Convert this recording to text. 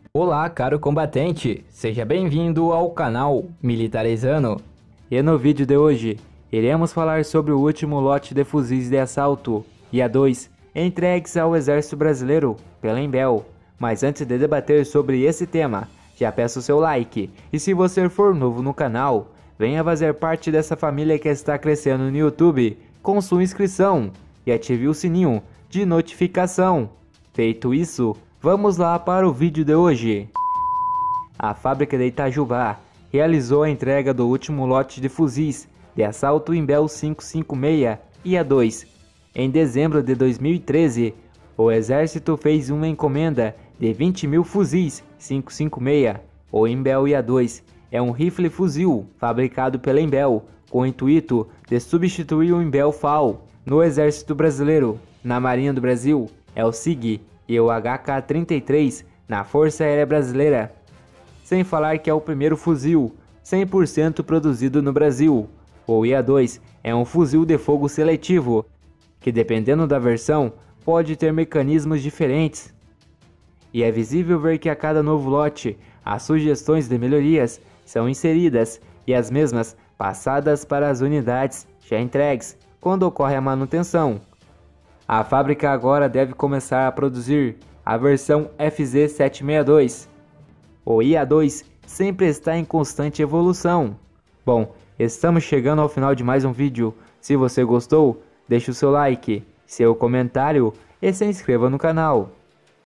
Olá, caro combatente, seja bem-vindo ao canal Militarizando. E no vídeo de hoje, iremos falar sobre o último lote de fuzis de assalto IA-2 entregues ao Exército Brasileiro pela Imbel. Mas antes de debater sobre esse tema, já peço seu like, e se você for novo no canal, venha fazer parte dessa família que está crescendo no YouTube com sua inscrição e ative o sininho de notificação. Feito isso, vamos lá para o vídeo de hoje. A fábrica de Itajubá realizou a entrega do último lote de fuzis de assalto Imbel 556 IA-2. Em dezembro de 2013, o Exército fez uma encomenda de 20 mil fuzis 556. O Imbel IA-2 é um rifle fuzil fabricado pela Imbel com o intuito de substituir o Imbel FAL no Exército Brasileiro. Na Marinha do Brasil é o SIG e o HK-33 na Força Aérea Brasileira. Sem falar que é o primeiro fuzil 100% produzido no Brasil. O IA-2 é um fuzil de fogo seletivo, que dependendo da versão, pode ter mecanismos diferentes. E é visível ver que a cada novo lote, as sugestões de melhorias são inseridas e as mesmas passadas para as unidades já entregues quando ocorre a manutenção. A fábrica agora deve começar a produzir a versão FZ762. O IA-2 sempre está em constante evolução. Bom, estamos chegando ao final de mais um vídeo. Se você gostou, deixe o seu like, seu comentário e se inscreva no canal.